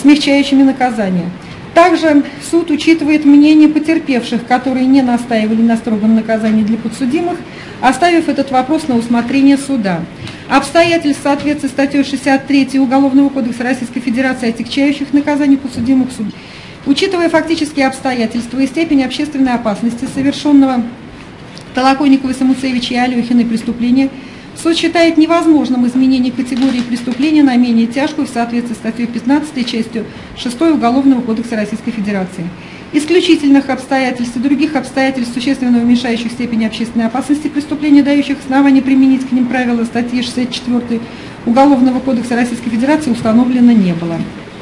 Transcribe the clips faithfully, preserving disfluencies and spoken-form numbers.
смягчающими наказания. Также суд учитывает мнение потерпевших, которые не настаивали на строгом наказании для подсудимых, оставив этот вопрос на усмотрение суда. Обстоятельств в соответствии с статьей шестьдесят третьей Уголовного кодекса Российской Федерации, отягчающих наказаний подсудимых суд. Учитывая фактические обстоятельства и степень общественной опасности совершенного Толоконниковой, Самуцевича и Алехиной преступления, суд считает невозможным изменение категории преступления на менее тяжкую в соответствии с статьей пятнадцатой, частью шестой Уголовного кодекса Российской Федерации. Исключительных обстоятельств и других обстоятельств, существенно уменьшающих степень общественной опасности преступления, дающих основания применить к ним правила статьи шестьдесят четвёртой Уголовного кодекса Российской Федерации, установлено не было.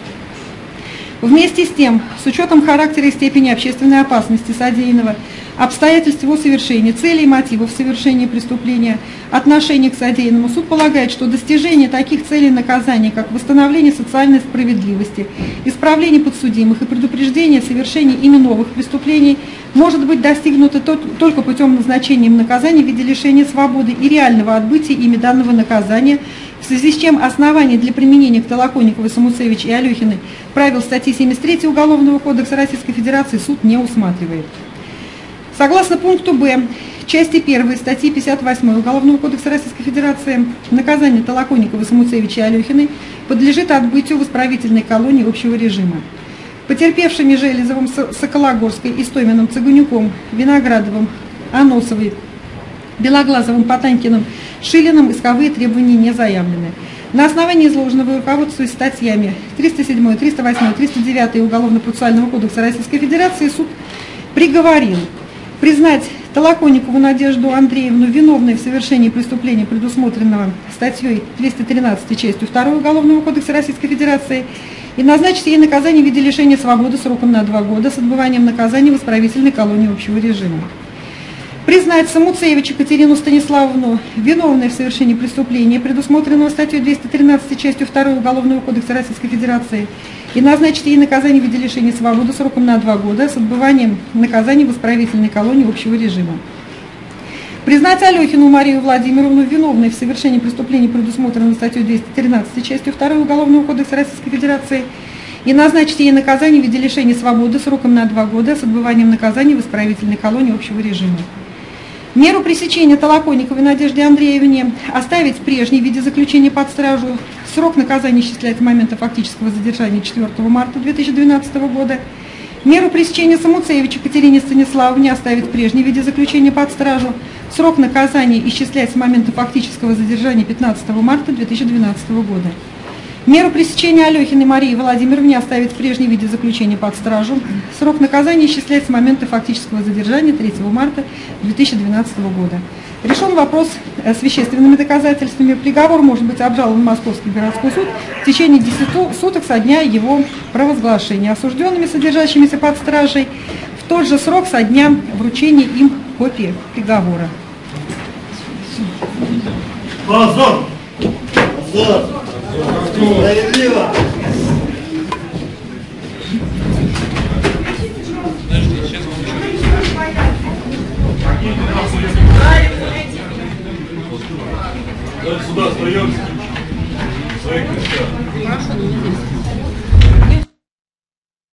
Вместе с тем, с учетом характера и степени общественной опасности содеянного, обстоятельств его совершения, целей и мотивов совершения преступления, отношения к содеянному, суд полагает, что достижение таких целей наказания, как восстановление социальной справедливости, исправление подсудимых и предупреждение совершения ими новых преступлений, может быть достигнуто только путем назначения им наказания в виде лишения свободы и реального отбытия ими данного наказания, в связи с чем оснований для применения к Толоконниковой, Самуцевич и Алехиной правил статьи семьдесят третьей Уголовного кодекса Российской Федерации суд не усматривает. Согласно пункту Б части первой статьи пятьдесят восьмой Уголовного кодекса Российской Федерации, наказание Толоконниковой, Самуцевича и Алехиной подлежит отбытию в исправительной колонии общего режима. Потерпевшими Железовым, Сокологорской, Истоминым, Цыганюком, Виноградовым, Аносовой, Белоглазовым, Потанькиным, Шилиным исковые требования не заявлены. На основании изложенного, руководствуясь статьями триста седьмой, триста восьмой, триста девятой Уголовно-процессуального кодекса Российской Федерации, суд приговорил признать Толоконникову Надежду Андреевну виновной в совершении преступления, предусмотренного статьей двести тринадцатой, частью второй Уголовного кодекса Российской Федерации, и назначить ей наказание в виде лишения свободы сроком на два года с отбыванием наказания в исправительной колонии общего режима. Признать Самуцевич Екатерину Станиславовну виновной в совершении преступления, предусмотренного статьей двести тринадцатой, частью второй Уголовного кодекса Российской Федерации, и назначить ей наказание в виде лишения свободы сроком на два года с отбыванием наказания в исправительной колонии общего режима. Признать Алехину Марию Владимировну виновной в совершении преступления, предусмотренного статьей двести тринадцатой, частью второй Уголовного кодекса Российской Федерации, и назначить ей наказание в виде лишения свободы сроком на два года с отбыванием наказания в исправительной колонии общего режима. Меру пресечения Толоконниковой Надежде Андреевне оставить в прежней виде заключения под стражу. Срок наказания исчисляется с момента фактического задержания четвёртого марта две тысячи двенадцатого года. Меру пресечения Самуцевич Екатерине Станиславовне оставить в прежней виде заключения под стражу. Срок наказания исчисляется с момента фактического задержания пятнадцатого марта две тысячи двенадцатого года. Меру пресечения Алехиной Марии Владимировне оставить в прежнем виде заключения под стражу. Срок наказания исчисляется с момента фактического задержания третьего марта две тысячи двенадцатого года. Решен вопрос с вещественными доказательствами. Приговор может быть обжалован в Московский городской суд в течение десяти суток со дня его провозглашения. Осужденными, содержащимися под стражей, в тот же срок со дня вручения им копии приговора. Позор! Позор! Справедливо! Сюда остаемся.